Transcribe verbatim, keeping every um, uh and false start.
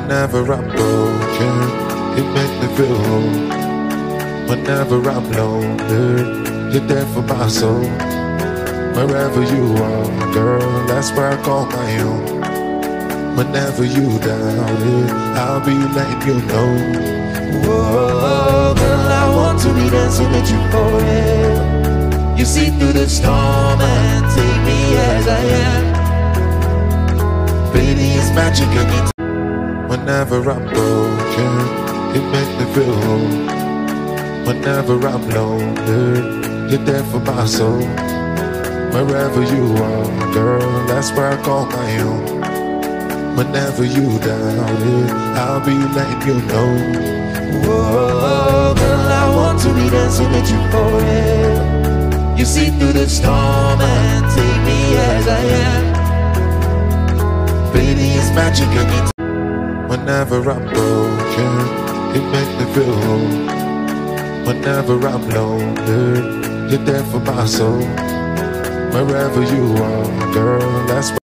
Whenever I'm broken, it makes me feel whole. Whenever I'm lonely, you're there for my soul. Wherever you are, girl, that's where I call my own. Whenever you doubt it, I'll be letting you know. Whoa, girl, I want to be dancing with you forever. You see through the storm and take me as I am. Baby, it's magic again. Whenever I'm broken, it makes me feel whole. Whenever I'm lonely, you're there for my soul. Wherever you are, girl, that's where I call my own. Whenever you doubt it, I'll be letting you know. Whoa, girl, I want to be dancing with you forever. You see through the storm and take me as I am. Baby, it's magic again. Whenever I'm broken, it makes me feel whole. Whenever I'm lonely, you're there for my soul. Wherever you are, girl, that's